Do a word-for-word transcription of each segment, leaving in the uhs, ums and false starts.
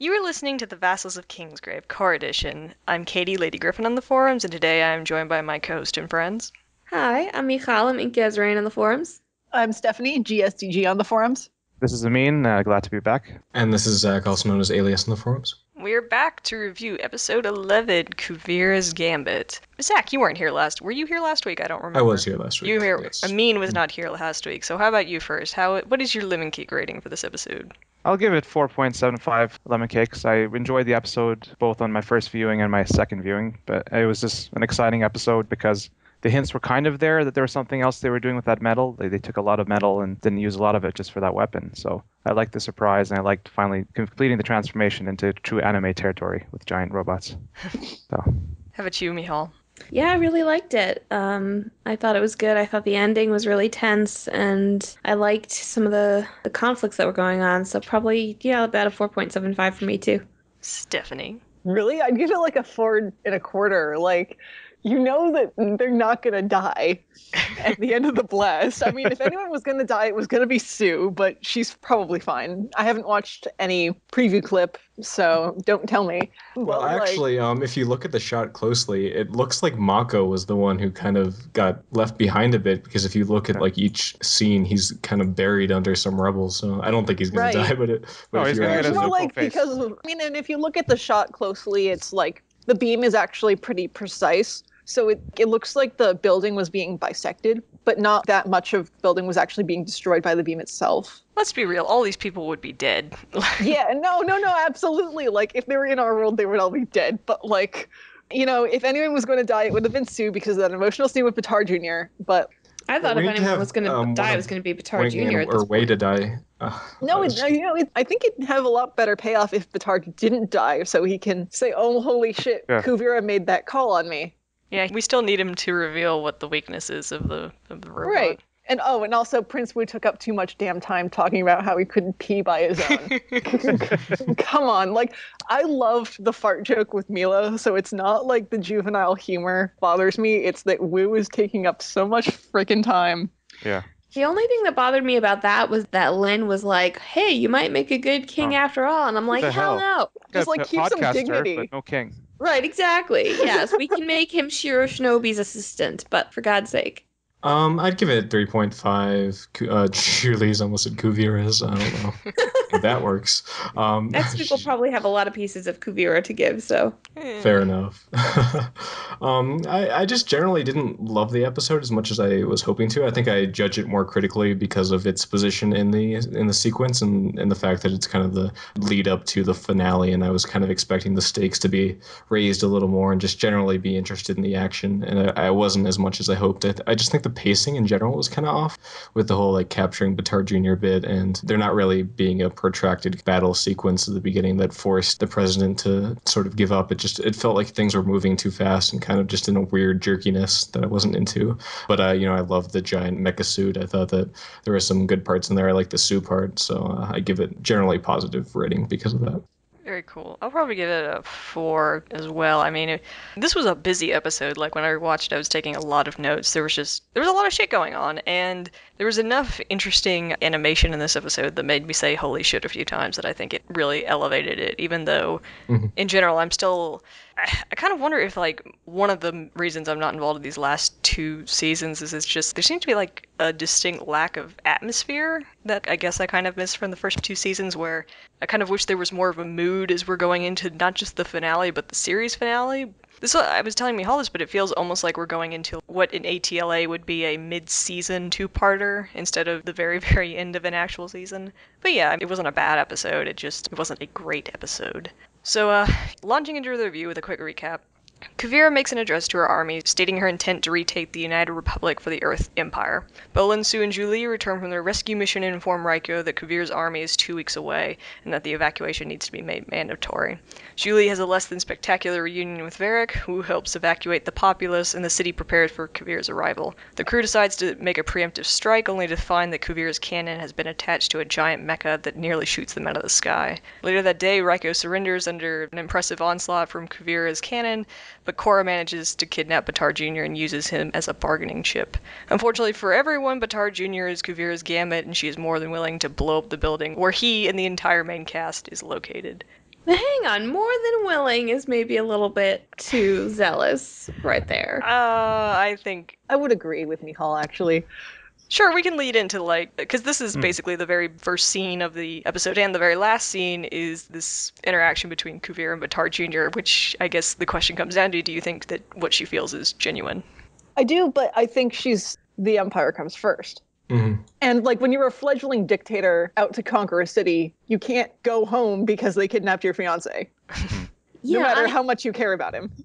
You are listening to the Vassals of Kingsgrave, Korra Edition. I'm Katie, Lady Griffin on the forums, and today I am joined by my co-host and friends. Hi, I'm Michal. I'm Inky Azrain on the forums. I'm Stephanie, G S D G on the forums. This is Amin, uh, glad to be back. And this is Zach, also known as Alias on the forums. We're back to review episode eleven, Kuvira's Gambit. Zach, you weren't here last. Were you here last week? I don't remember. I was here last week. You were here. Yes. Amin was not here last week. So how about you first? How? What is your lemon cake rating for this episode? I'll give it four point seven five lemon cakes. I enjoyed the episode both on my first viewing and my second viewing, but it was just an exciting episode because the hints were kind of there that there was something else they were doing with that metal. They, they took a lot of metal and didn't use a lot of it just for that weapon. So I liked the surprise, and I liked finally completing the transformation into true anime territory with giant robots. So. How about you, Michal? Yeah, I really liked it. Um, I thought it was good. I thought the ending was really tense, and I liked some of the, the conflicts that were going on. So probably, yeah, about a four point seven five for me, too. Stephanie? Really? I'd give it like a four and a quarter. Like, you know that they're not going to die at the end of the blast. I mean, if anyone was going to die, it was going to be Sue, but she's probably fine. I haven't watched any preview clip, so don't tell me. Well, But, like, actually, um, if you look at the shot closely, it looks like Mako was the one who kind of got left behind a bit, because if you look at like each scene, he's kind of buried under some rubble, so I don't think he's going Right. to die, but, it, but Oh, if he's you're gonna get actually... his well, Zuko like, face. because, of, I mean, and if you look at the shot closely, it's like the beam is actually pretty precise. So it, it looks like the building was being bisected, but not that much of the building was actually being destroyed by the beam itself. Let's be real. All these people would be dead. Yeah, no, no, no, absolutely. Like, if they were in our world, they would all be dead. But, like, you know, if anyone was going to die, it would have been Sue because of that emotional scene with Batar Junior But I thought we if need to anyone have, was going to um, die, one it was of going to be Batar Wing Junior and- at this or way point. to die. Uh, no, that it, was- you know, it, I think it'd have a lot better payoff if Batar didn't die, so he can say, "Oh, holy shit, Yeah. Kuvira made that call on me." Yeah, we still need him to reveal what the weakness is of the, of the robot. Right. And oh, and also Prince Wu took up too much damn time talking about how he couldn't pee by his own. Come on, like, I loved the fart joke with Milo, so it's not like the juvenile humor bothers me, it's that Wu is taking up so much freaking time. Yeah. The only thing that bothered me about that was that Lynn was like, hey, you might make a good king Oh. after all. And I'm like, the hell hell? no. Just, like, A keep some podcaster, dignity. but no king. Right, exactly. Yes, we can make him Shiro Shinobi's assistant, but for God's sake. Um, I'd give it three point five. Uh, Julie's almost at Kuvira's. I don't know if that works. Um, Next week we'll probably have a lot of pieces of Kuvira to give, so. Fair enough. um, I, I just generally didn't love the episode as much as I was hoping to. I think I judge it more critically because of its position in the in the sequence and, and the fact that it's kind of the lead up to the finale, and I was kind of expecting the stakes to be raised a little more and just generally be interested in the action, and I, I wasn't as much as I hoped. I, th- I just think the pacing in general was kind of off with the whole like capturing Batar Junior bit, and there not really being a protracted battle sequence at the beginning that forced the president to sort of give up. It just it felt like things were moving too fast and kind of just in a weird jerkiness that I wasn't into. But uh, you know, I loved the giant mecha suit. I thought that there were some good parts in there. I like the Sue part, so uh, I give it generally positive rating because of that. Very cool. I'll probably give it a four as well. I mean, it, this was a busy episode. Like, when I watched, I was taking a lot of notes. There was just, there was a lot of shit going on, and there was enough interesting animation in this episode that made me say holy shit a few times that I think it really elevated it, even though, Mhm. in general, I'm still, I, I kind of wonder if, like, one of the reasons I'm not involved in these last two seasons is it's just, there seems to be, like, a distinct lack of atmosphere that I guess I kind of missed from the first two seasons, where I kind of wish there was more of a mood as we're going into not just the finale, but the series finale. This, I was telling Michal this, but it feels almost like we're going into what in A T L A would be a mid-season two-parter instead of the very, very end of an actual season. But yeah, it wasn't a bad episode, it just it wasn't a great episode. So, uh, launching into the review with a quick recap. Kuvira makes an address to her army, stating her intent to retake the United Republic for the Earth Empire. Bolin, Sue, and Julie return from their rescue mission and inform Raiko that Kuvira's army is two weeks away, and that the evacuation needs to be made mandatory. Julie has a less than spectacular reunion with Varric, who helps evacuate the populace, and the city prepares for Kuvira's arrival. The crew decides to make a preemptive strike, only to find that Kuvira's cannon has been attached to a giant mecha that nearly shoots them out of the sky. Later that day, Raiko surrenders under an impressive onslaught from Kuvira's cannon, but Korra manages to kidnap Batar Junior and uses him as a bargaining chip. Unfortunately for everyone, Batar Junior is Kuvira's Gambit, and she is more than willing to blow up the building where he and the entire main cast is located. Hang on, more than willing is maybe a little bit too zealous right there. Uh, I think I would agree with Michal, actually. sure we can lead into like because this is Hmm. basically the very first scene of the episode, and the very last scene is this interaction between Kuvira and Batar Junior, which I guess the question comes down to: do you think that what she feels is genuine? I do, but I think she's the Empire comes first. Mm-hmm. And like when you're a fledgling dictator out to conquer a city, you can't go home because they kidnapped your fiance. Yeah, no matter I- how much you care about him.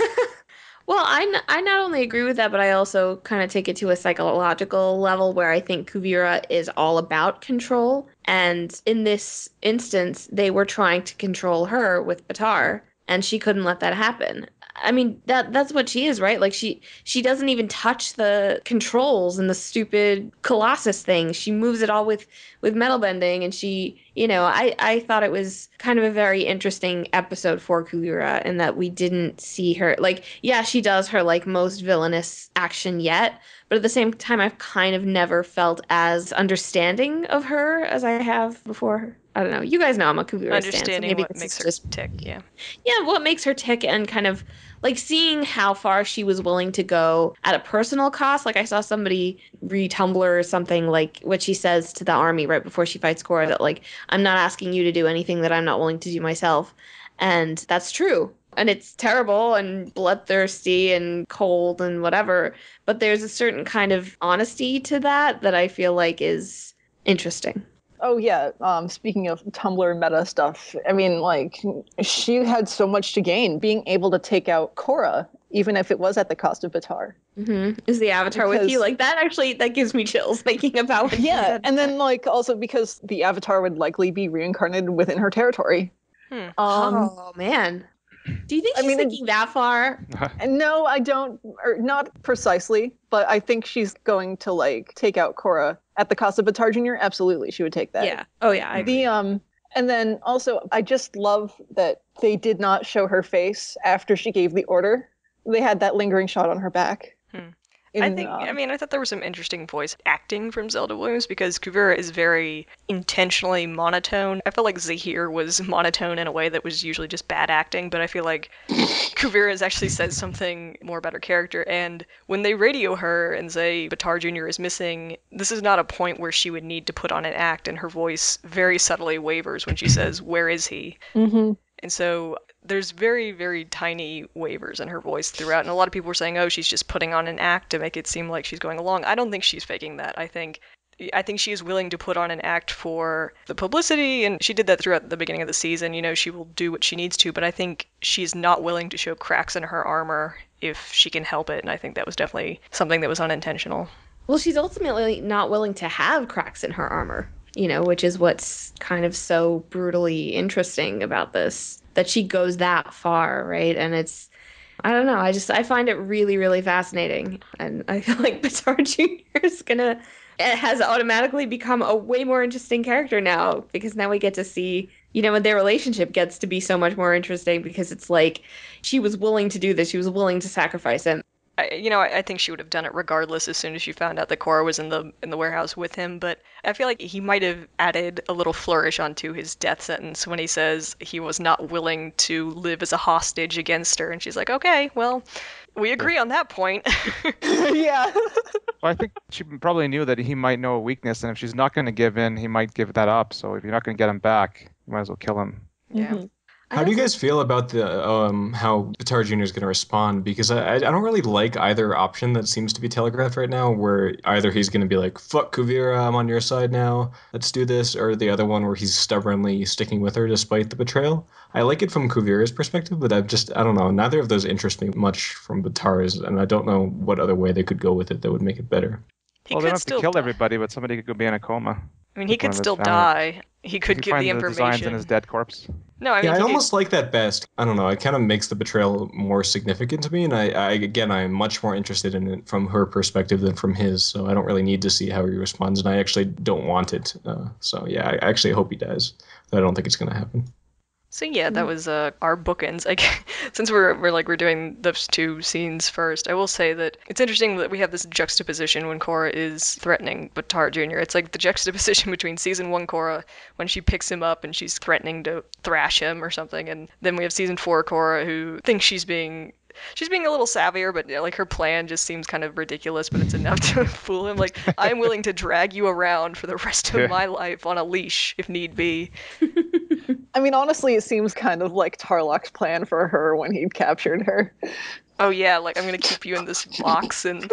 Well, I, n- I not only agree with that, but I also kind of take it to a psychological level where I think Kuvira is all about control. And in this instance, they were trying to control her with Batar, and she couldn't let that happen. I mean, that that's what she is, right? Like she she doesn't even touch the controls and the stupid Colossus thing. She moves it all with with metal bending, and she, you know, I I thought it was kind of a very interesting episode for Kuvira in that we didn't see her like, yeah, she does her like most villainous action yet, but at the same time, I've kind of never felt as understanding of her as I have before. I don't know. You guys know I'm a Kuvira stan, so Understanding maybe what this makes is her just tick, yeah. yeah, what makes her tick and kind of like seeing how far she was willing to go at a personal cost. Like I saw somebody re-Tumblr or something like what she says to the army right before she fights Korra that like, I'm not asking you to do anything that I'm not willing to do myself. And that's true. And it's terrible and bloodthirsty and cold and whatever. But there's a certain kind of honesty to that that I feel like is interesting. Oh yeah, um, speaking of Tumblr meta stuff, I mean, like, she had so much to gain being able to take out Korra, even if it was at the cost of Batar. Mm-hmm. Is the Avatar with you? Because- Like that actually, that gives me chills thinking about what you Yeah, said. and then, like, also because the Avatar would likely be reincarnated within her territory. Hmm. Um, Oh man. Do you think I she's mean, it- thinking that far? And no, I don't, or not precisely, but I think she's going to like take out Korra at the cost of Batar Junior Absolutely, she would take that. Yeah. Oh yeah. I agree. The um, and then also, I just love that they did not show her face after she gave the order. They had that lingering shot on her back. Hmm. In, I think, um, I mean, I thought there was some interesting voice acting from Zelda Williams because Kuvira is very intentionally monotone. I felt like Zahir was monotone in a way that was usually just bad acting, but I feel like Kuvira has actually said something more about her character. And when they radio her and say Batar Junior is missing, this is not a point where she would need to put on an act, and her voice very subtly wavers when she says, "Where is he?" mhm. And so there's very, very tiny wavers in her voice throughout. And a lot of people were saying, oh, she's just putting on an act to make it seem like she's going along. I don't think she's faking that. I think I think she is willing to put on an act for the publicity, and she did that throughout the beginning of the season. You know, she will do what she needs to, but I think she's not willing to show cracks in her armor if she can help it. And I think that was definitely something that was unintentional. Well, she's ultimately not willing to have cracks in her armor, you know, which is what's kind of so brutally interesting about this, that she goes that far, right? And it's, I don't know, I just, I find it really, really fascinating. And I feel like Batar Junior is gonna, it has automatically become a way more interesting character now, because now we get to see, you know, and their relationship gets to be so much more interesting because it's like, she was willing to do this, she was willing to sacrifice him. I, you know, I, I think she would have done it regardless as soon as she found out that Korra was in the in the warehouse with him. But I feel like he might have added a little flourish onto his death sentence when he says he was not willing to live as a hostage against her. And she's like, okay, well, we agree on that point. Yeah. Well, I think she probably knew that he might know a weakness, and if she's not going to give in, he might give that up. So if you're not going to get him back, you might as well kill him. Yeah. Mhm. How do you guys feel about the um how Batar Junior is going to respond? Because I I don't really like either option that seems to be telegraphed right now, where either he's going to be like, fuck Kuvira, I'm on your side now, let's do this, or the other one where he's stubbornly sticking with her despite the betrayal. I like it from Kuvira's perspective, but I just, I don't know, neither of those interest me much from Batar's, and I don't know what other way they could go with it that would make it better. He well, they could don't have still to kill die. everybody, but somebody could go be in a coma. I mean, he Like one could of his still family. die. He could You give find the the designs in information. his dead corpse. No, I mean, Yeah, I he could- almost like that best. I don't know. It kind of makes the betrayal more significant to me, and I, I again, I'm much more interested in it from her perspective than from his. So I don't really need to see how he responds, and I actually don't want it. Uh, so yeah, I actually hope he dies. But I don't think it's going to happen. So yeah, that was uh, our bookends. I guess, since we're we're like we're doing those two scenes first, I will say that it's interesting that we have this juxtaposition when Korra is threatening Batara Junior It's like the juxtaposition between season one Korra when she picks him up and she's threatening to thrash him or something, and then we have season four Korra who thinks she's being she's being a little savvier, but you know, like her plan just seems kind of ridiculous, but it's enough to fool him. Like, I'm willing to drag you around for the rest of my life on a leash if need be. I mean, honestly, it seems kind of like Tarlok's plan for her when he captured her. Oh yeah, like I'm gonna keep you in this box and.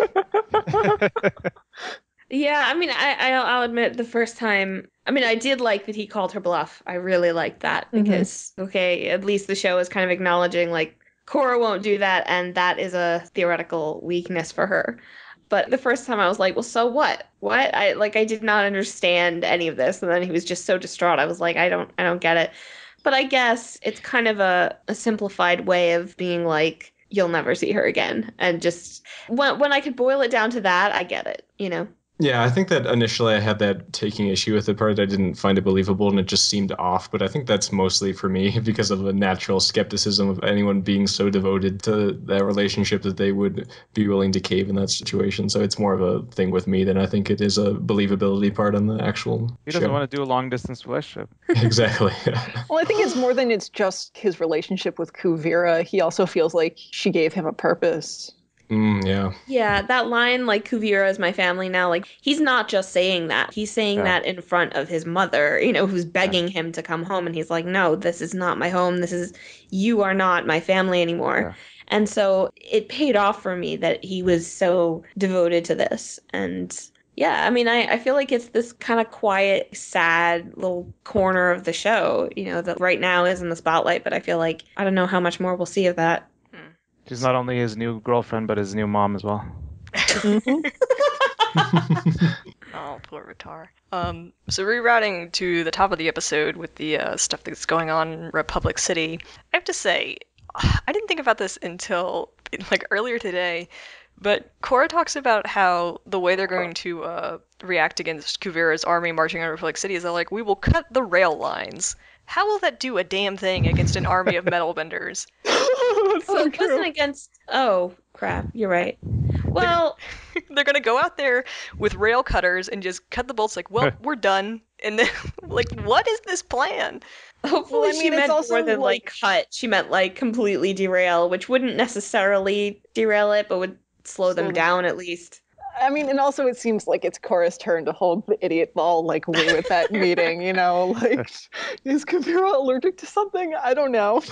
Yeah, I mean, I, I'll, I'll admit the first time, I mean, I did like that he called her bluff. I really liked that because, mm-hmm. okay, at least the show is kind of acknowledging, like, Korra won't do that, and that is a theoretical weakness for her. But the first time I was like, well, so what? What? I like I did not understand any of this, and then he was just so distraught. I was like, I don't I don't get it. But I guess it's kind of a, a simplified way of being like, you'll never see her again. And just when when I could boil it down to that, I get it, you know? Yeah, I think that initially I had that taking issue with the part. I didn't find it believable and it just seemed off. But I think that's mostly for me because of a natural skepticism of anyone being so devoted to that relationship that they would be willing to cave in that situation. So it's more of a thing with me than I think it is a believability part on the actual He doesn't show. want to do a long distance relationship. Exactly. Well, I think it's more than it's just his relationship with Kuvira. He also feels like she gave him a purpose. Mm, yeah. Yeah, that line, like, Kuvira is my family now, like, he's not just saying that. He's saying Yeah. that in front of his mother, you know, who's begging yeah. him to come home. And he's like, no, this is not my home. This is, you are not my family anymore. Yeah. And so it paid off for me that he was so devoted to this. And yeah, I mean, I, I feel like it's this kind of quiet, sad little corner of the show, you know, that right now is in the spotlight. But I feel like, I don't know how much more we'll see of that. She's not only his new girlfriend, but his new mom as well. Oh, poor Vitar. Um, so rerouting to the top of the episode with the uh, stuff that's going on in Republic City, I have to say, I didn't think about this until like earlier today, but Korra talks about how the way they're going to uh, react against Kuvira's army marching on Republic City is they're like, we will cut the rail lines. How will that do a damn thing against an army of metal benders? Oh, so it wasn't against... Oh, crap. You're right. Well... They're, they're going to go out there with rail cutters and just cut the bolts like, well, we're done. And then, like, what is this plan? Hopefully well, I mean, she meant more than, like, like, cut. She meant, like, completely derail, which wouldn't necessarily derail it, but would slow them down at least. I mean, and also it seems like it's Korra's turn to hold the idiot ball like we with that meeting, you know? Like, is Kuvira allergic to something? I don't know.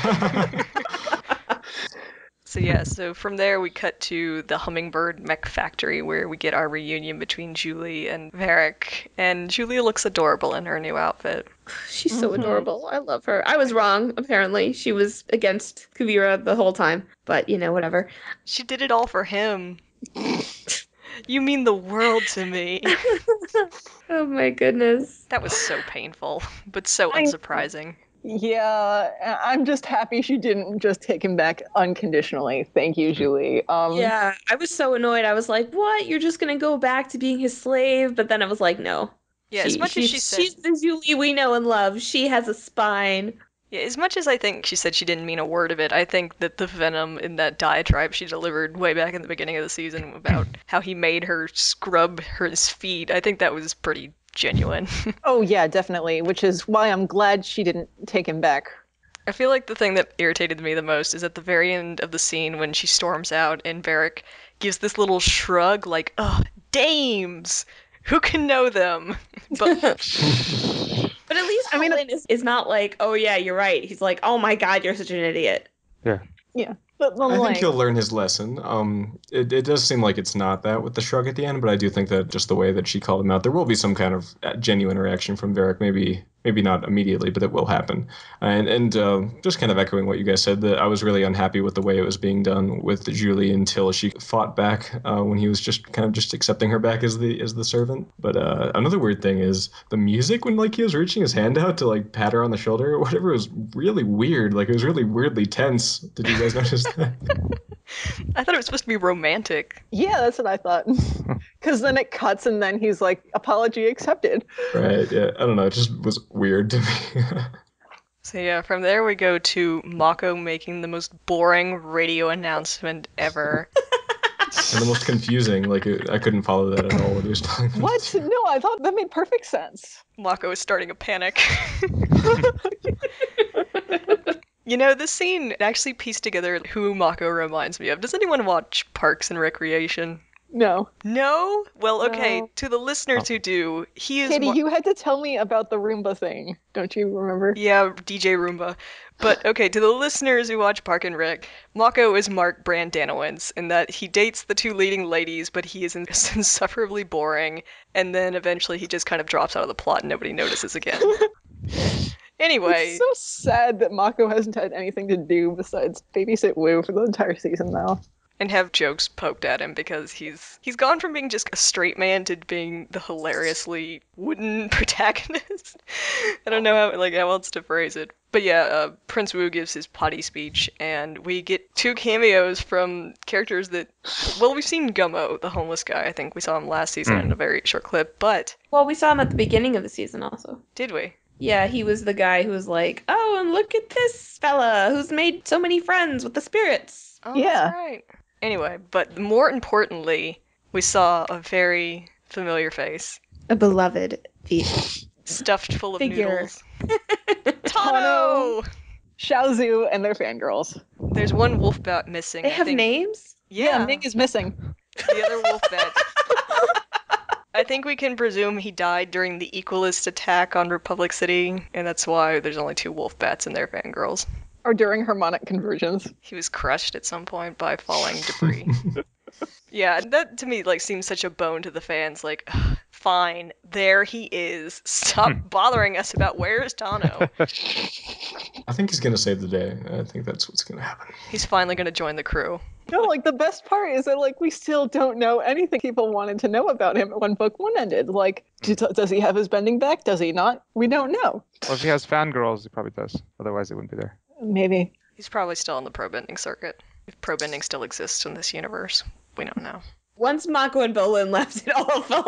So yeah, so from there we cut to the Hummingbird Mech Factory where we get our reunion between Julie and Varric. And Julie looks adorable in her new outfit. She's so mm-hmm. adorable. I love her. I was wrong, apparently. She was against Kuvira the whole time. But, you know, whatever. She did it all for him. You mean the world to me. Oh my goodness. That was so painful, but so unsurprising. Yeah, I'm just happy she didn't just take him back unconditionally. Thank you, Julie. Um, yeah, I was so annoyed. I was like, what? You're just going to go back to being his slave? But then I was like, no. Yeah, she, as much as she said... She's the Julie we know and love. She has a spine. Yeah, as much as I think she said she didn't mean a word of it, I think that the venom in that diatribe she delivered way back in the beginning of the season about how he made her scrub his feet, I think that was pretty genuine. Oh yeah, definitely, which is why I'm glad she didn't take him back. I feel like the thing that irritated me the most is at the very end of the scene when she storms out and Varric gives this little shrug like, oh, dames! Who can know them? But... But at least I mean, Colin is, is not like, oh yeah, you're right. He's like, oh my god, you're such an idiot. Yeah. Yeah. But, but I like... think he'll learn his lesson. Um, it, it does seem like it's not that with the shrug at the end, but I do think that just the way that she called him out, there will be some kind of genuine reaction from Varric. Maybe maybe not immediately, but it will happen. And and uh, just kind of echoing what you guys said, that I was really unhappy with the way it was being done with Julie until she fought back uh, when he was just kind of just accepting her back as the as the servant. But uh, another weird thing is the music when like he was reaching his hand out to like pat her on the shoulder or whatever was really weird. Like it was really weirdly tense. Did you guys notice that? I thought it was supposed to be romantic. Yeah, that's what I thought. Because then it cuts and then he's like, apology accepted. Right, yeah. I don't know. It just was weird to me. So yeah, from there we go to Mako making the most boring radio announcement ever. And the most confusing. Like, it, I couldn't follow that at all. What he was talking about. What? No, I thought that made perfect sense. Mako is starting a panic. You know, this scene actually pieced together who Mako reminds me of. Does anyone watch Parks and Recreation? No. No? Well, okay, No. to the listeners who do, he is... Katie, Mo- you had to tell me about the Roomba thing. Don't you remember? Yeah, D J Roomba. But, okay, to the listeners who watch Park and Rec, Mako is Mark Brandanowitz in that he dates the two leading ladies, but he is insufferably boring, and then eventually he just kind of drops out of the plot and nobody notices again. Anyway... It's so sad that Mako hasn't had anything to do besides babysit Woo for the entire season now. And have jokes poked at him because he's he's gone from being just a straight man to being the hilariously wooden protagonist. I don't know how like how else to phrase it. But yeah, uh, Prince Wu gives his potty speech, and we get two cameos from characters that, well, we've seen Gummo, the homeless guy. I think we saw him last season Mm. in a very short clip. But Well, we saw him at the beginning of the season also. did we? Yeah, he was the guy who was like, oh, and look at this fella who's made so many friends with the spirits. Oh, Yeah. that's right. Anyway, but more importantly, we saw a very familiar face, A beloved thief. stuffed full of Figure. noodles. Tano! Xiaozu and their fangirls. There's one wolf bat missing. They I have think. names? Yeah, Ming is missing. the other wolf bat. I think we can presume he died during the Equalist attack on Republic City, and that's why there's only two wolf bats and their fangirls. Or during harmonic conversions. He was crushed at some point by falling debris. Yeah, that to me like seems such a bone to the fans. Like, ugh, fine, there he is. Stop bothering us about where's Tano. I think he's gonna save the day. I think that's what's gonna happen. He's finally gonna join the crew. No, like the best part is that like we still don't know anything people wanted to know about him when book one ended. Like, do- does he have his bending back? Does he not? We don't know. Well, if he has fangirls, he probably does. Otherwise, he wouldn't be there. Maybe. He's probably still on the pro bending circuit. If pro bending still exists in this universe, we don't know. Once Mako and Bolin left, it all fell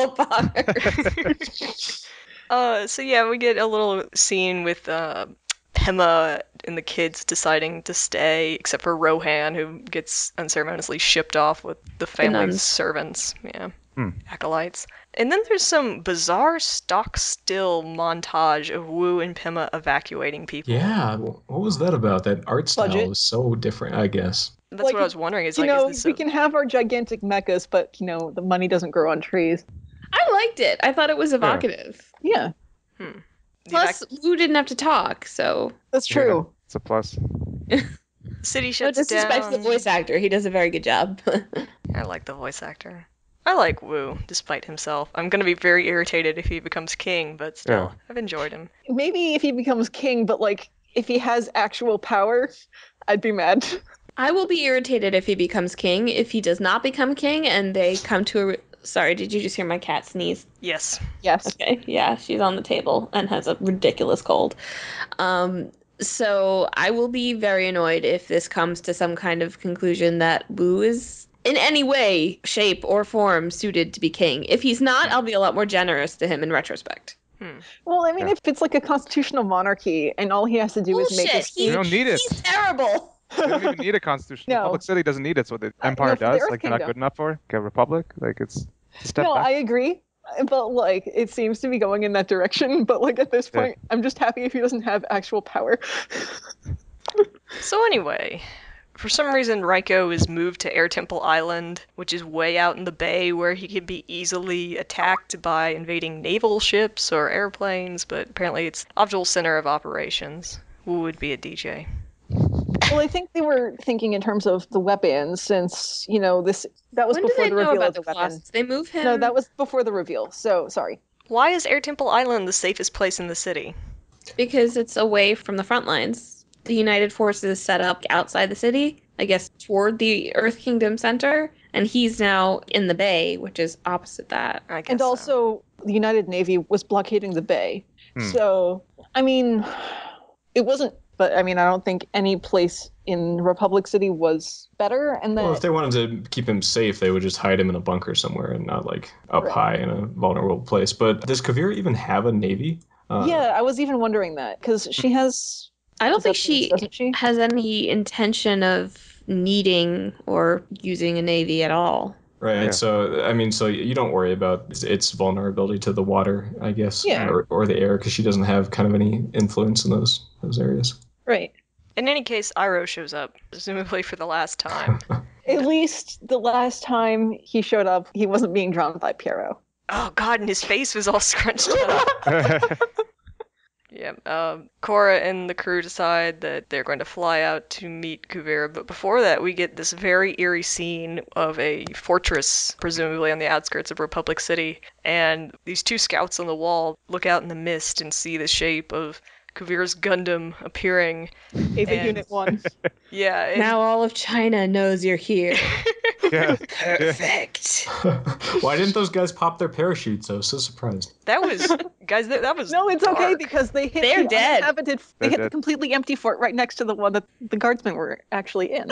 apart. Uh, so yeah, we get a little scene with uh, Pema and the kids deciding to stay, except for Rohan, who gets unceremoniously shipped off with the family's nuns. servants, yeah, Hmm. acolytes. And then there's some bizarre stock still montage of Wu and Pema evacuating people. Yeah, wh- what was that about? That art style Budget. was so different, I guess. That's Like, what I was wondering. Is You like, know, is this we a- can have our gigantic mechas, but you know, the money doesn't grow on trees. I liked it. I thought it was evocative. Yeah, the Plus, Wu didn't have to talk, so that's true. Yeah, it's a plus. city no shuts disrespect down. to the voice actor. He does a very good job. I like the voice actor. I like Wu, despite himself. I'm gonna be very irritated if he becomes king, but still, Yeah. I've enjoyed him. Maybe if he becomes king, but like if he has actual power, I'd be mad. I will be irritated if he becomes king. If he does not become king and they come to a... Re- Sorry, did you just hear my cat sneeze? Yes. Yes. Okay, yeah, she's on the table and has a ridiculous cold. Um, so I will be very annoyed if this comes to some kind of conclusion that Wu is in any way, shape, or form suited to be king. If he's not, I'll be a lot more generous to him in retrospect. Well, I mean, Yeah. if it's like a constitutional monarchy and all he has to do is make a Bullshit! speech, You don't need it. He's terrible. They don't even need a constitution. No. Republic City doesn't need it, so the Uh, Empire no, for the does. Earth Like, they're not Kingdom. good enough for it. Like a Republic. Like, it's a step no, back. I agree. But like, it seems to be going in that direction. But like at this Yeah. point, I'm just happy if he doesn't have actual power. So anyway, for some reason Raiko is moved to Air Temple Island, which is way out in the bay where he could be easily attacked by invading naval ships or airplanes, but apparently it's Abdul's center of operations. Wu would be a D J. Well, I think they were thinking in terms of the weapons, since you know this. That was When do before they the know reveal about of the the weapon. Colossus? They move him. No, that was before the reveal. So sorry. Why is Air Temple Island the safest place in the city? because it's away from the front lines. The United Forces set up outside the city, I guess toward the Earth Kingdom center, and he's now in the bay, which is opposite that. I guess And so. also, the United Navy was blockading the bay. Hmm. So, I mean, it wasn't. But I mean, I don't think any place in Republic City was better. And then, Well, if they wanted to keep him safe, they would just hide him in a bunker somewhere and not like up Right. high in a vulnerable place. But does Kuvira even have a navy? Uh, yeah, I was even wondering that because she has I don't Does think that- she doesn't she? has any intention of needing or using a navy at all. Right. Yeah. So, I mean, so you don't worry about its- its vulnerability to the water, I guess, Yeah. or, or the air, because she doesn't have kind of any influence in those those areas. Right. In any case, Iroh shows up, presumably for the last time. At least the last time he showed up, he wasn't being drawn by Piero. Oh god, and his face was all scrunched up. Yeah, um, Korra and the crew decide that they're going to fly out to meet Kuvira, but before that we get this very eerie scene of a fortress, presumably on the outskirts of Republic City, and these two scouts on the wall look out in the mist and see the shape of Kuvira's Gundam appearing. Ava And- Unit one. Yeah, and Now all of China knows you're here. yeah. Perfect. Why didn't those guys pop their parachutes? I was so surprised. that was, guys, that, that was No, it's okay dark. because they hit They're the dead. uninhabited. They They're hit the dead. completely empty fort right next to the one that the guardsmen were actually in.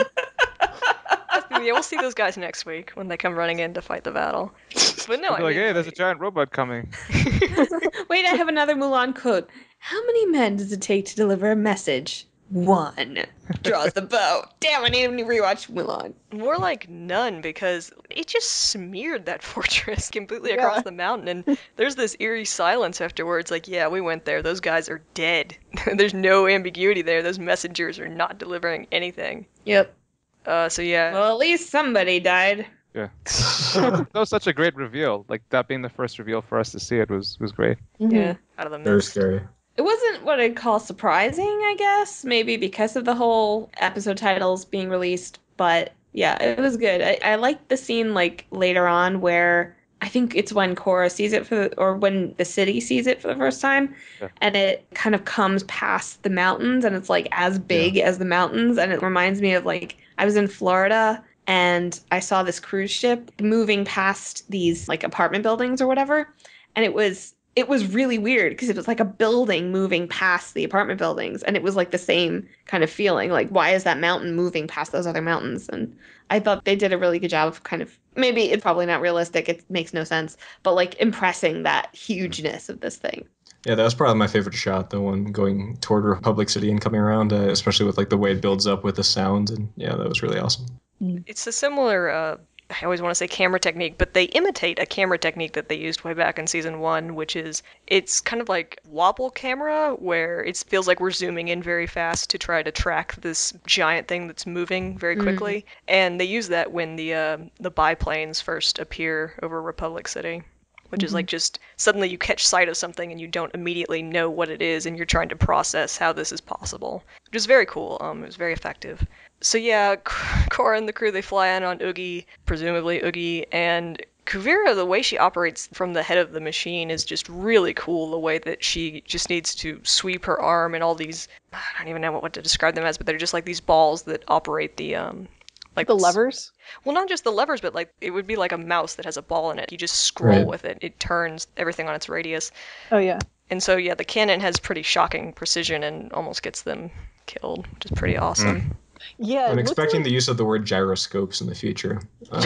Yeah, we'll see those guys next week when they come running in to fight the battle. But no, I like, mean, hey, there's a giant robot coming. Wait, I have another Mulan quote. How many men does it take to deliver a message? One. Draws the bow. Damn, I need to rewatch Mulan. more like none, because it just smeared that fortress completely Yeah. across the mountain, and there's this eerie silence afterwards. Like, yeah, we went there. Those guys are dead. There's no ambiguity there. Those messengers are not delivering anything. Yep. Uh, so yeah, Well, at least somebody died. Yeah. That was such a great reveal. Like that being the first reveal for us to see it was was great. yeah, out of the Very mist. scary. It wasn't what I'd call surprising, I guess, maybe because of the whole episode titles being released. But yeah, it was good. I, I liked the scene like later on where I think it's when Korra sees it for the, or when the city sees it for the first time, Yeah. and it kind of comes past the mountains and it's like as big as the mountains, and it reminds me of like I was in Florida and I saw this cruise ship moving past these like apartment buildings or whatever, and it was it was really weird because it was like a building moving past the apartment buildings, and it was like the same kind of feeling. Like, why is that mountain moving past those other mountains? And I thought they did a really good job of kind of, maybe it's probably not realistic, it makes no sense, but like impressing that hugeness of this thing. Yeah, that was probably my favorite shot, the one going toward Republic City and coming around, uh, especially with like the way it builds up with the sound, and yeah, that was really awesome. It's a similar, uh, I always want to say camera technique, but they imitate a camera technique that they used way back in season one, which is it's kind of like wobble camera, where it feels like we're zooming in very fast to try to track this giant thing that's moving very quickly. And they use that when the uh, the biplanes first appear over Republic City, which is like just suddenly you catch sight of something and you don't immediately know what it is, and you're trying to process how this is possible, which is very cool. Um, it was very effective. So yeah, Korra and the crew, they fly in on Oogie, presumably Oogie, and Kuvira, the way she operates from the head of the machine is just really cool. The way that she just needs to sweep her arm and all these, I don't even know what to describe them as, but they're just like these balls that operate the, um, like The s- levers. Well, not just the levers, but like it would be like a mouse that has a ball in it. You just scroll Right. with it. It turns everything on its radius. Oh yeah. And so yeah, the cannon has pretty shocking precision and almost gets them killed, which is pretty awesome. Yeah. I'm it looks expecting like- the use of the word gyroscopes in the future. Uh,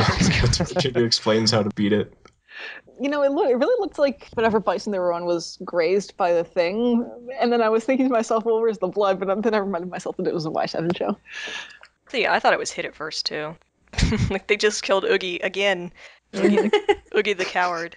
it explains how to beat it. You know, it, look, it really looked like whatever bison they were on was grazed by the thing. And then I was thinking to myself, well, where's the blood? But then I reminded myself that it was a Y seven show. So yeah, I thought it was hit at first too. Like they just killed Oogie again. Oogie the, Oogie the coward.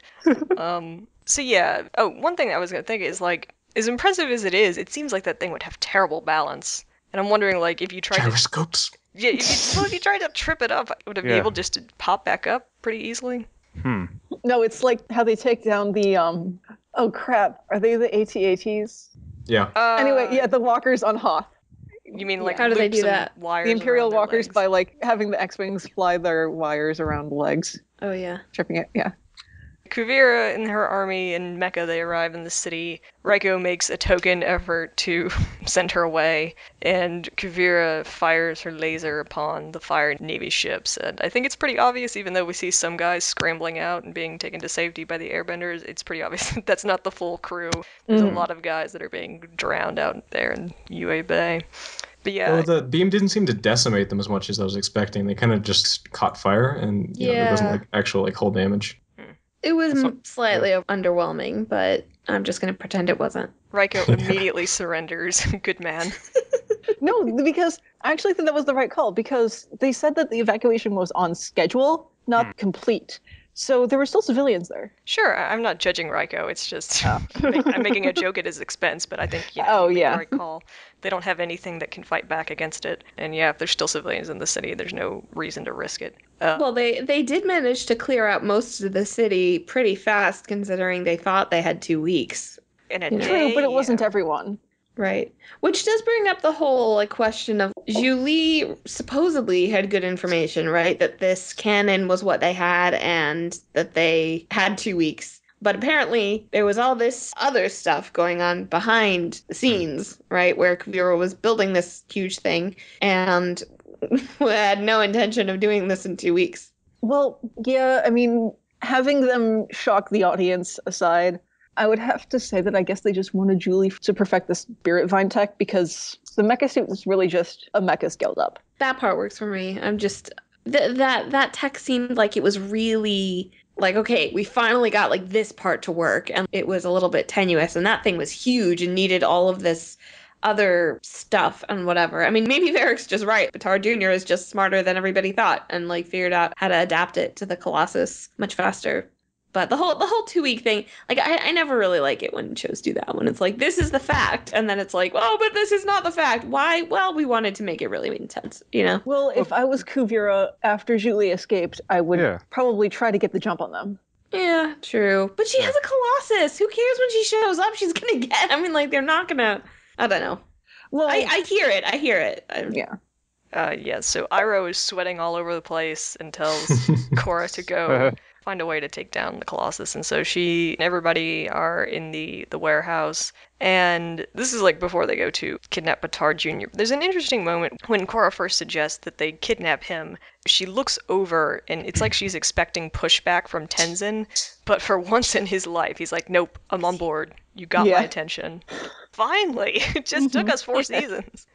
Um, so yeah. Oh, one thing I was gonna think is like, as impressive as it is, it seems like that thing would have terrible balance. And I'm wondering, like, if you tried to, Gyroscopes. yeah, if you, well, if you tried to trip it up, would it be Yeah. able just to pop back up pretty easily? Hmm. No, it's like how they take down the, um, oh crap, are they the A T A Ts? Yeah. Uh, Anyway, yeah, the walkers on Hoth. You mean like How do they loop do some that? Wires The Imperial around their walkers legs? by like having the X-Wings fly their wires around the legs, Oh, yeah. tripping it, yeah. Kuvira and her army in Mecca, they arrive in the city. Raiko makes a token effort to send her away, and Kuvira fires her laser upon the fire Navy ships. And I think it's pretty obvious, even though we see some guys scrambling out and being taken to safety by the airbenders, it's pretty obvious that that's not the full crew. There's Mhm. a lot of guys that are being drowned out there in U A Bay. But yeah, Well, the beam didn't seem to decimate them as much as I was expecting. They kind of just caught fire, and you know, there wasn't Yeah. like actual like hull damage. It was So- m slightly underwhelming, but I'm just going to pretend it wasn't. Raiko immediately surrenders. Good man. No, because I actually think that was the right call, because they said that the evacuation was on schedule, not Hmm. complete. So there were still civilians there. Sure, I- I'm not judging Raiko. It's just Oh. make- I'm making a joke at his expense, but I think you know Oh, he made yeah. the right call. They don't have anything that can fight back against it, and yeah, if there's still civilians in the city, there's no reason to risk it. Uh, Well, they they did manage to clear out most of the city pretty fast, considering they thought they had two weeks. in a you know. day, True, but it wasn't yeah. everyone. Right. Which does bring up the whole like question of Julie supposedly had good information, right? That this cannon was what they had and that they had two weeks. But apparently there was all this other stuff going on behind the scenes, right? Where Kuvira was building this huge thing and had no intention of doing this in two weeks. Well, yeah, I mean, having them shock the audience aside, I would have to say that I guess they just wanted Julie to perfect the spirit vine tech, because the mecha suit is really just a mecha scaled up. That part works for me. I'm just th- that that tech seemed like it was really like, okay, we finally got like this part to work, and it was a little bit tenuous, and that thing was huge and needed all of this other stuff and whatever. I mean, maybe Varric's just right. Batar Junior is just smarter than everybody thought and like figured out how to adapt it to the Colossus much faster. But the whole the whole two week thing, like I, I never really like it when shows do that. When it's like, this is the fact, and then it's like, oh, but this is not the fact. Why? Well, we wanted to make it really intense, you know? Well, if I was Kuvira after Julie escaped, I would Yeah. probably try to get the jump on them. Yeah, true. But she Yeah. has a Colossus. Who cares when she shows up? She's gonna get. I mean, like they're not gonna. I don't know. Well, I, I hear it. I hear it. I, yeah. Uh, yeah, so Iroh is sweating all over the place and tells Korra to go find a way to take down the Colossus. And so she and everybody are in the, the warehouse. And this is like before they go to kidnap Batar Junior There's an interesting moment when Korra first suggests that they kidnap him. She looks over and it's like she's expecting pushback from Tenzin. But for once in his life, he's like, nope, I'm on board. You got Yeah. my attention. Finally! It just took us four seasons.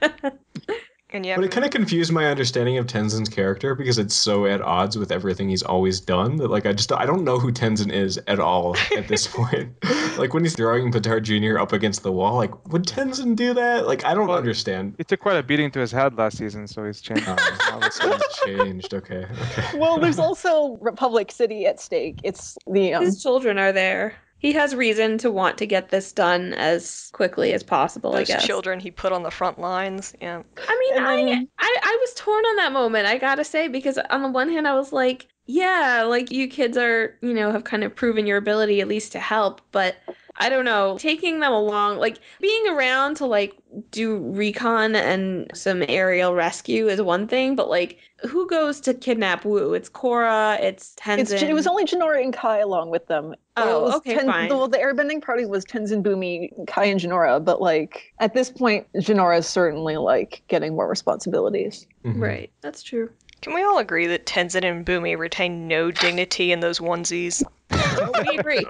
And yeah, But it kind of confused my understanding of Tenzin's character because it's so at odds with everything he's always done that like I just I don't know who Tenzin is at all at this point. Like when he's throwing Batar Junior up against the wall, like would Tenzin do that? Like I don't Well, understand. He took quite a beating to his head last season, so he's changed. Uh, so he's changed. Okay. Okay. Well, there's also Republic City at stake. It's the um, His children are there. He has reason to want to get this done as quickly as possible, those I guess. children he put on the front lines. Yeah. I mean, And I, then- I I was torn on that moment, I gotta say, because on the one hand, I was like, yeah, like you kids are, you know, have kind of proven your ability at least to help, but I don't know, taking them along, like being around to like do recon and some aerial rescue is one thing, but like who goes to kidnap Wu? It's Korra, it's Tenzin. it's, it was only Jinora and Kai along with them. Oh, It was okay, fine. The, well, the airbending party was Tenzin, Bumi, Kai, and Jinora, but like at this point, Jinora is certainly like getting more responsibilities. Mhm. Right, that's true. Can we all agree that Tenzin and Bumi retain no dignity in those onesies? We agree.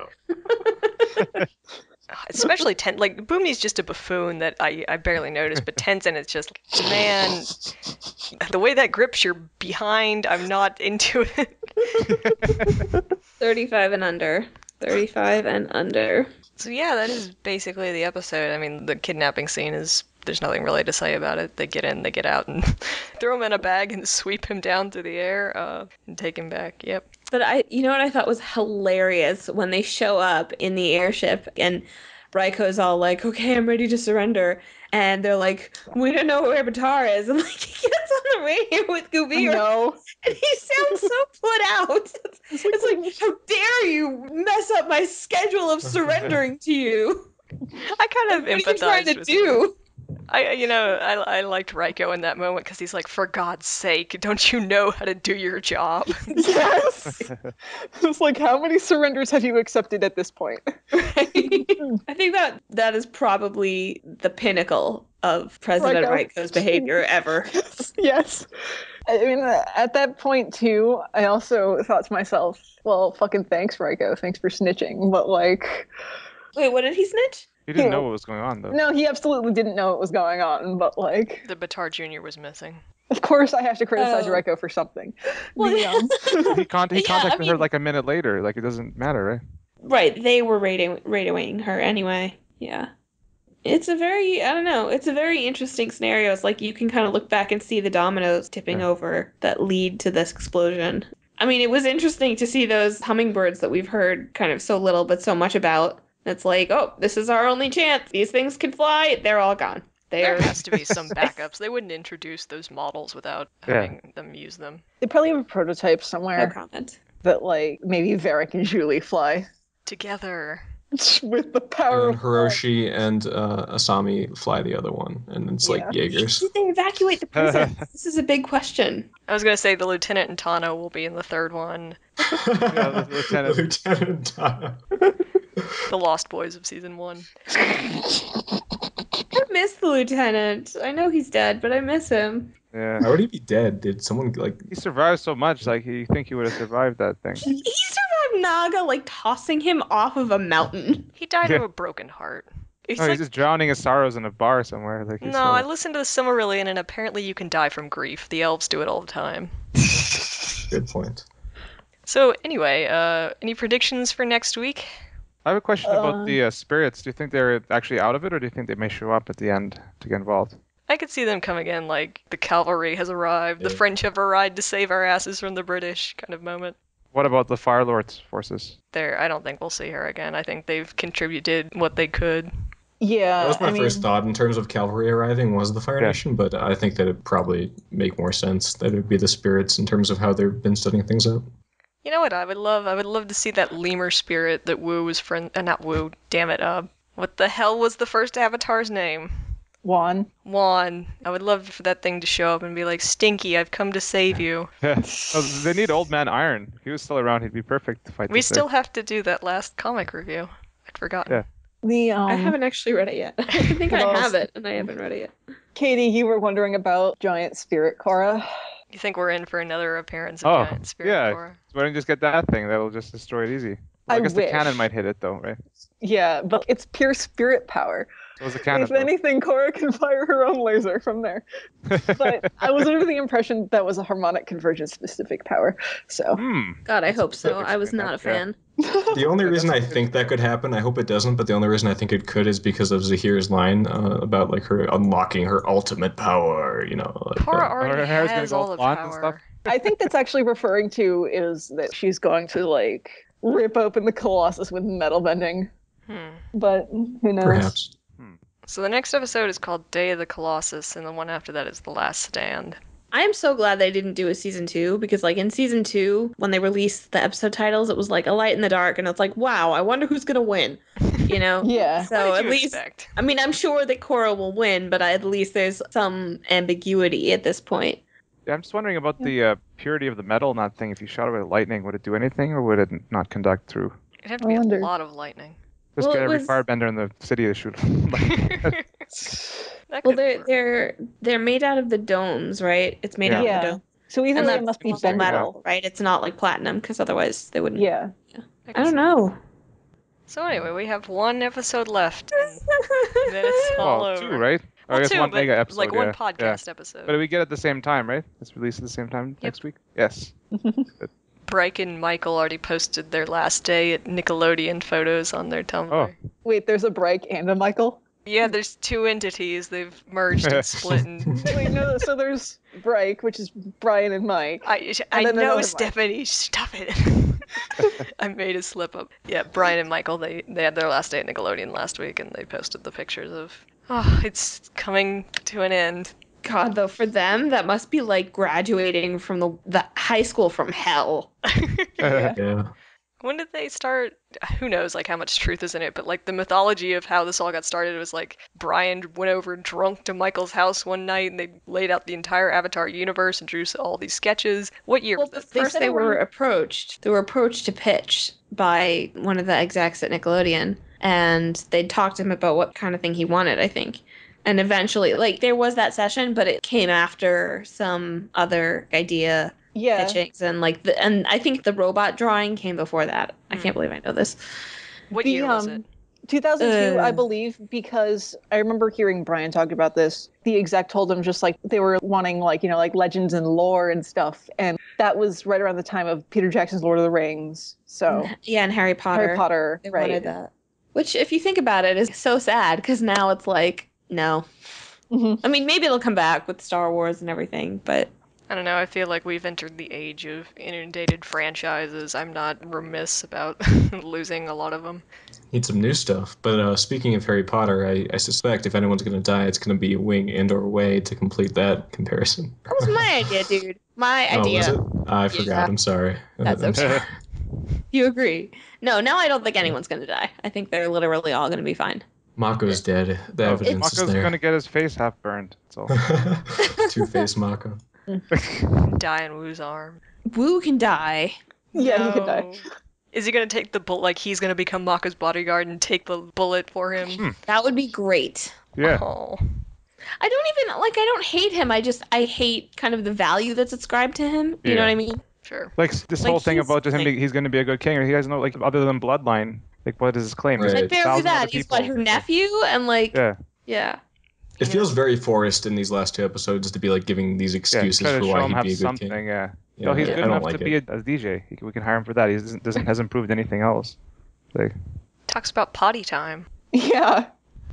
Especially Ten, like Bumi's just a buffoon that I, I barely noticed, but Tenzin is just man. The way that grips your behind, I'm not into it. thirty-five and under. thirty-five and under. So yeah, that is basically the episode. I mean, the kidnapping scene is there's nothing really to say about it. They get in, they get out, and throw him in a bag and sweep him down through the air uh, and take him back. Yep. But I, you know what I thought was hilarious when they show up in the airship and Raiko's all like, okay, I'm ready to surrender. And they're like, we don't know where Batar is. And like, he gets on the radio with Kuvira. No. And he sounds so put out. It's, it's like, how dare you mess up my schedule of surrendering to you? I kind of What are you empathize trying to with do? I, you know, I, I liked Raiko in that moment because he's like, for God's sake, don't you know how to do your job? Yes. It's like, how many surrenders have you accepted at this point? Right? I think that that is probably the pinnacle of President Raiko. Raiko's behavior ever. Yes. I mean, uh, at that point, too, I also thought to myself, well, fucking thanks, Raiko. Thanks for snitching. But, like, Wait, what did he snitch? He didn't Yeah. know what was going on, though. no, he absolutely didn't know what was going on. But, like, The Batar Junior was missing. of course I have to criticize Oh. Raiko for something. Well, The, um, He, con- he Yeah, I contacted her mean- like a minute later. Like, it doesn't matter, right? Right, they were radio- radioing her anyway. Yeah. It's a very, I don't know, it's a very interesting scenario. It's like you can kind of look back and see the dominoes tipping Yeah. over that lead to this explosion. I mean, it was interesting to see those hummingbirds that we've heard kind of so little but so much about. It's like, oh, this is our only chance. These things can fly. They're all gone. There They're has to be some backups. They wouldn't introduce those models without Yeah. having them use them. They probably have a prototype no somewhere comment. that, like, maybe Varric and Julie fly Together. with the power And of Hiroshi and uh, Asami fly the other one, and it's like Yeah. Jaegers. Did they evacuate the prison? This is a big question. I was going to say the Lieutenant and Tano will be in the third one. Yeah, the lieutenant. Lieutenant Tana. The Lost Boys of season one. I miss the lieutenant. I know he's dead, but I miss him. Yeah. How would he be dead? Did someone like? He survived so much, like you think he would have survived that thing. He, he survived Naga like tossing him off of a mountain. He died Yeah. of a broken heart. He's No, like, he's just drowning his sorrows in a bar somewhere. Like he's no, so... I listened to the Silmarillion and apparently you can die from grief. The elves do it all the time. Good point. So anyway, uh, any predictions for next week? I have a question Uh, about the uh, spirits. Do you think they're actually out of it, or do you think they may show up at the end to get involved? I could see them coming in like the cavalry has arrived, the Yeah. French have arrived to save our asses from the British kind of moment. What about the Fire Lord's forces? There, I don't think we'll see her again. I think they've contributed what they could. Yeah, That was my I mean, first thought in terms of cavalry arriving was the Fire Yeah. Nation, but I think that it'd probably make more sense that it'd be the spirits in terms of how they've been setting things up. You know what I would love? I would love to see that lemur spirit that Wu was friend. Uh, not Wu. Damn it. Uh, what the hell was the first Avatar's name? Juan. Juan. I would love for that thing to show up and be like, Stinky, I've come to save you. Yeah. Oh, they need Old Man Iron. If he was still around, he'd be perfect to fight We this thing. still have to do that last comic review. I'd forgotten. Yeah. The um, I haven't actually read it yet. I think I Well, have it, and I haven't read it yet. Katie, you were wondering about giant spirit Korra. You think we're in for another appearance of Oh, Giant Spirit yeah. Korra? Why don't you just get that thing? That'll just destroy it easy. Well, I, I guess wish. the cannon might hit it, though, right? Yeah, but it's pure spirit power. So was the cannon. If though. anything, Korra can fire her own laser from there. But I was under the impression that was a harmonic convergence specific power. So Hmm. God, I hope so. perfect I was explain not a that, yeah. fan. The only Yeah, reason I that's- think that could happen, I hope it doesn't, but the only reason I think it could is because of Zahir's line uh, about like her unlocking her ultimate power, you know. Like, Korra uh, already her hair's gonna has go all the blonde and power. stuff? I think that's actually referring to is that she's going to like rip open the Colossus with metal bending. Hmm. But who knows? perhaps. So the next episode is called Day of the Colossus, and the one after that is The Last Stand. I am so glad they didn't do a season two because, like, in season two, when they released the episode titles, it was like a light in the dark, and it's like, wow, I wonder who's gonna win, you know? Yeah. So what at did you least, expect? I mean, I'm sure that Korra will win, but at least there's some ambiguity at this point. Yeah, I'm just wondering about the uh, purity of the metal in that thing. If you shot it with lightning, would it do anything, or would it not conduct through? It'd have to I be wonder. a lot of lightning. Just Well, get it every was- firebender in the city to shoot. That Well, could they're work. they're they're made out of the domes, right? It's made Yeah. out of Yeah. the dome, So either and way, that's it must be all bending. metal, right? It's not like platinum, because otherwise they wouldn't. Yeah. I don't know. So anyway, we have one episode left, and then it's all well, over. two, right? Or Well, I guess two, one but mega episode. like yeah. one yeah. podcast episode. But we get it at the same time, right? It's released at the same time next week. Yes. Bryke and Michael already posted their last day at Nickelodeon photos on their Tumblr. Oh. Wait, there's a Bryke and a Michael? Yeah, there's two entities. They've merged and split. And Wait, no, so there's Bryke, which is Brian and Mike. I, I then know, another Mike. Stephanie. Stop it. I made a slip up. Yeah, Brian and Michael. They they had their last day at Nickelodeon last week, and they posted the pictures of. Oh, it's coming to an end. God, though, for them, that must be like graduating from the the high school from hell. Yeah. When did they start? Who knows, like how much truth is in it? But like the mythology of how this all got started was like Brian went over drunk to Michael's house one night, and they laid out the entire Avatar universe and drew all these sketches. What year Well, was this? first said they it were were- approached. They were approached to pitch by one of the execs at Nickelodeon, and they talked to him about what kind of thing he wanted, I think. And eventually, like, there was that session, but it came after some other idea Yeah. pitchings, and like, the, and I think the robot drawing came before that. I Hmm. can't believe I know this. What The, year was um, it? two thousand two, I Uh. believe, because I remember hearing Brian talk about this. The exec told him just like they were wanting like, you know, like legends and lore and stuff. And that was right around the time of Peter Jackson's Lord of the Rings. So Yeah, and Harry Potter. Harry Potter, They right. wanted that. Which, if you think about it, is so sad because now it's like, no. Mhm. I mean, maybe it'll come back with Star Wars and everything, but I don't know, I feel like we've entered the age of inundated franchises. I'm not remiss about losing a lot of them. Need some new stuff. But uh, speaking of Harry Potter, I, I suspect if anyone's going to die, it's going to be Wing and or Way to complete that comparison. that was my idea, dude. My Oh, idea. was it? I forgot. Yeah. I'm sorry. That's I'm okay. sorry. You agree? No, now I don't think anyone's going to die. I think they're literally all going to be fine. Mako's dead. The Oh, evidence Mako's is there. gonna get his face half burned. So Two-Face Mako. Die in Wu's arm. Wu can die. Yeah, he could die. No. Is he gonna take the bullet? Like he's gonna become Maka's bodyguard and take the bullet for him? Hmm. That would be great. yeah, Oh. I don't even like. I don't hate him. I just I hate kind of the value that's ascribed to him. You Yeah. know what I mean? Sure. like s- this Like, whole thing he's- about just him, like- being- he's gonna be a good king. He has no like other than bloodline. Like what is his claim? There's Right. Like barely thousands of that. other He's what people. her nephew, and like yeah. Yeah, It feels very forced in these last two episodes to be like giving these yeah. excuses Try to for show why him he'd have be a good something. king. Yeah. Yeah, No, he's yeah, good I don't enough like to it. be a, a D J. He, we can hire him for that. He doesn't, doesn't hasn't proved anything else. Like Talks about potty time. Yeah.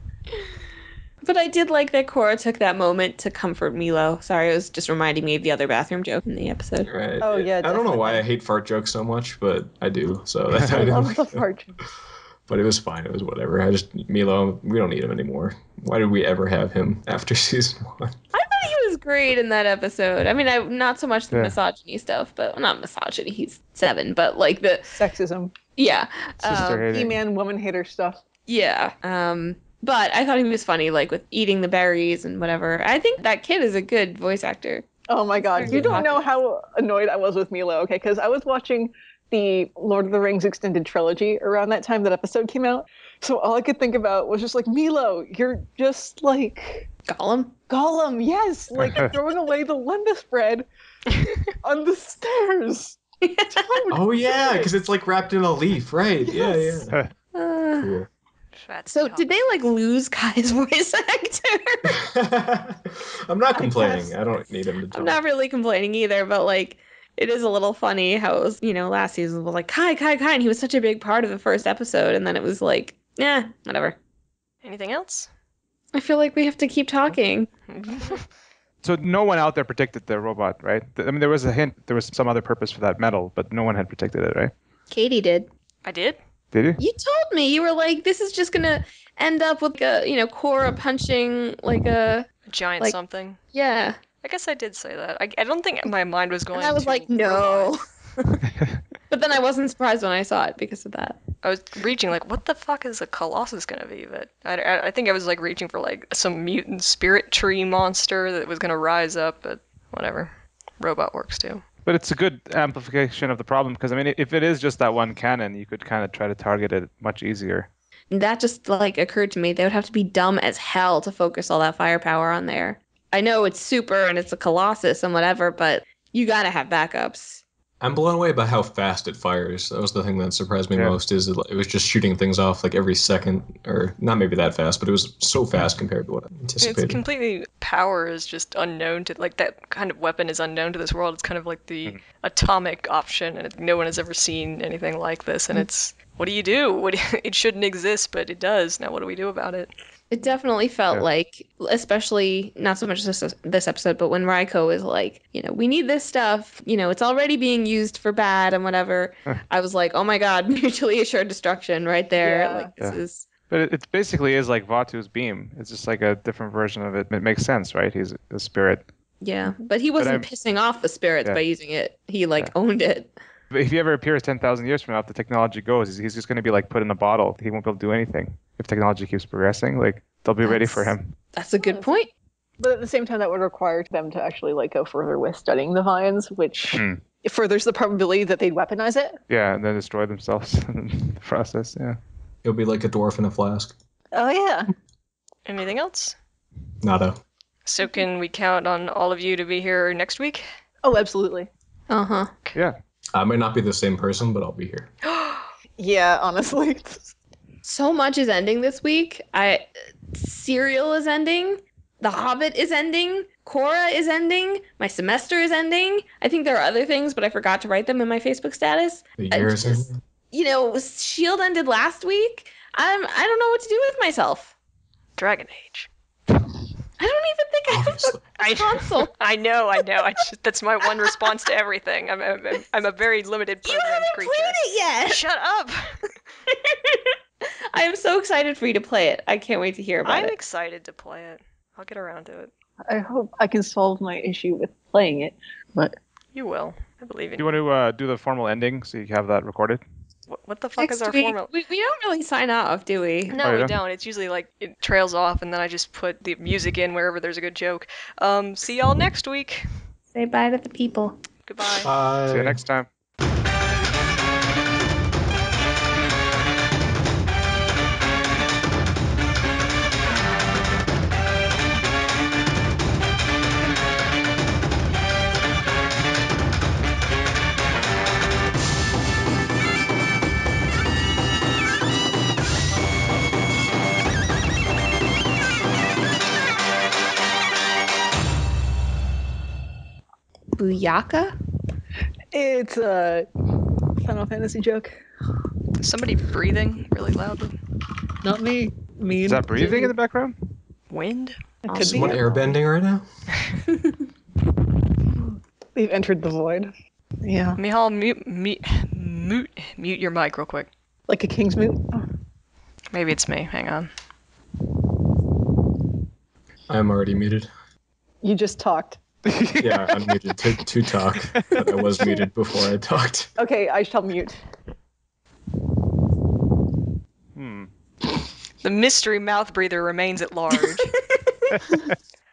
But I did like that Korra took that moment to comfort Milo. Sorry, it was just reminding me of the other bathroom joke in the episode. Right. Oh, yeah, I don't know why I definitely. hate fart jokes so much, but I do. So that's why I I didn't love like the them. fart. But it was fine. It was whatever. I just Milo. We don't need him anymore. Why did we ever have him after season one? I thought he was great in that episode. I mean, I not so much the Yeah. misogyny stuff, but well, not misogyny. He's seven, but like the Sexism. yeah, sister um, hating. E-man, woman hater stuff. yeah. Um, but I thought he was funny, like with eating the berries and whatever. I think that kid is a good voice actor. Oh my god. Very You don't good. know how annoyed I was with Milo, okay? Because I was watching the Lord of the Rings extended trilogy around that time that episode came out. So all I could think about was just like, Milo, you're just like Gollum. Gollum, yes, like throwing away the Lembas bread on the stairs. Don't Oh yeah, do it. because it's like wrapped in a leaf, right? Yes. Yeah, yeah. Uh, Cool. That's so the did they like lose Kai's voice actor? I'm not I complaining. guess. I don't need him to talk. I'm not really complaining either, but like it is a little funny how it was, you know, last season was like Kai, Kai, Kai, and he was such a big part of the first episode, and then it was like, yeah, whatever. Anything else? I feel like we have to keep talking. So no one out there predicted the robot, right? Th- I mean, there was a hint. There was some other purpose for that metal, but no one had predicted it, right? Katie did. I did? Did you? You told me you were like, this is just gonna end up with a, you know, Korra punching like a, A giant Like- something. yeah. I guess I did say that. I, I don't think my mind was going And I was to like, no. robot. But then I wasn't surprised when I saw it because of that. I was reaching like, what the fuck is a colossus gonna be? But I, I, I think I was like reaching for like some mutant spirit tree monster that was gonna rise up, but whatever. Robot works too. But it's a good amplification of the problem because I mean, if it is just that one cannon, you could kind of try to target it much easier. That just like occurred to me. They would have to be dumb as hell to focus all that firepower on there. I know it's super and it's a colossus and whatever, but you gotta have backups. I'm blown away by how fast it fires. That was the thing that surprised me Yeah. most. Is it, it was just shooting things off like every second, or not maybe that fast, but it was so fast compared to what I It's anticipated. completely power is just unknown to like that kind of weapon is unknown to this world. It's kind of like the Mhm. atomic option, and it, no one has ever seen anything like this. And it's what do you do? What do- it shouldn't exist, but it does. Now, what do we do about it? It definitely felt Yeah. like, especially not so much this this episode, but when Raiko is like, you know, we need this stuff, you know, it's already being used for bad and whatever. I was like, oh my god, mutually assured destruction right there. Yeah. Like this Yeah. is But it, it basically is like Vatu's beam. It's just like a different version of it. It makes sense, right? He's a spirit. yeah. But he wasn't I'm- pissing off the spirits Yeah. by using it. He like Yeah. owned it. But if he ever appears ten thousand years from now, if the technology goes, he's- he's just going to be like put in a bottle. He won't be able to do anything. If technology keeps progressing, like they'll be ready for That's- him. That's a good point. But at the same time, that would require them to actually like go further with studying the vines, which Hmm. furthers the probability that they'd weaponize it. Yeah, and then destroy themselves in the process. Yeah. It'll be like a dwarf in a flask. Oh yeah. Anything else? Nada. So can we count on all of you to be here next week? Oh, absolutely. Uh huh. Yeah. I might not be the same person, but I'll be here. Yeah, honestly. So much is ending this week. I Serial is ending. The Hobbit is ending. Korra is ending. My semester is ending. I think there are other things, but I forgot to write them in my Facebook status. The I years. just- You know, Shield ended last week. I'm I don't know what to do with myself. Dragon Age. I don't even think I have Obviously. a console. I know, I know. I just, that's my one response to everything. I'm, I'm, I'm a very limited You programmed haven't creature. played it yet. Shut up! I am so excited for you to play it. I can't wait to hear about I'm it. excited to play it. I'll get around to it. I hope I can solve my issue with playing it, but You will. I believe in Do you you. want to uh, do the formal ending so you have that recorded? What, what the fuck Next is our week, formal? we, we don't really sign off, do we? No, Oh, we yeah? don't. It's usually like it trails off, and then I just put the music in wherever there's a good joke. Um, see y'all next week. Say bye to the people. Goodbye. Bye. See you next time. Booyaka? it's a Final Fantasy joke. Is somebody breathing really loudly? Not me. Me. Is that breathing in the background? Wind? It I'll could see be. Someone airbending right now? We've entered the void. Yeah, Mihal, mute, mute, mute, mute your mic real quick. like a king's moot. Maybe it's me. Hang on. I'm already muted. You just talked. Yeah, I'm muted to, to talk, but I was muted before I talked. Okay, I shall mute. Hmm. The mystery mouth breather remains at large.